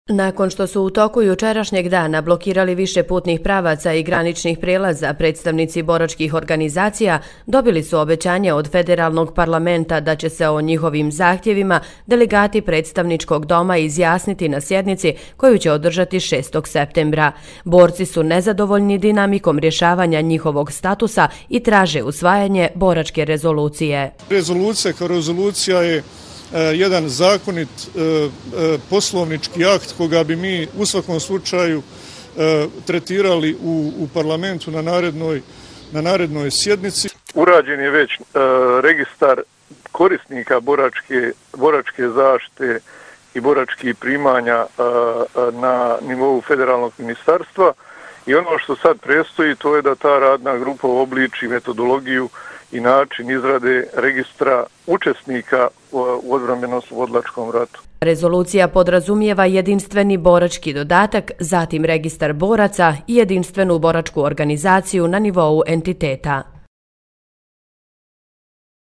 Nakon što su u toku jučerašnjeg dana blokirali više putnih pravaca i graničnih prijelaza, predstavnici boračkih organizacija dobili su obećanje od federalnog parlamenta da će se o njihovim zahtjevima delegati predstavničkog doma izjasniti na sjednici koju će održati 6. septembra. Borci su nezadovoljni dinamikom rješavanja njihovog statusa i traže usvajanje boračke rezolucije. Rezolucija kao rezolucija je jedan zakonit poslovnički akt koga bi mi u svakom slučaju tretirali u parlamentu na narednoj sjednici. Urađen je već registar korisnika boračke zaštite i boračkih primanja na nivou federalnog ministarstva i ono što sad predstoji to je da ta radna grupa uobliči metodologiju i način izrade registra učesnika u odbrambeno-oslobodilačkom ratu. Rezolucija podrazumijeva jedinstveni borački dodatak, zatim registar boraca i jedinstvenu boračku organizaciju na nivou entiteta.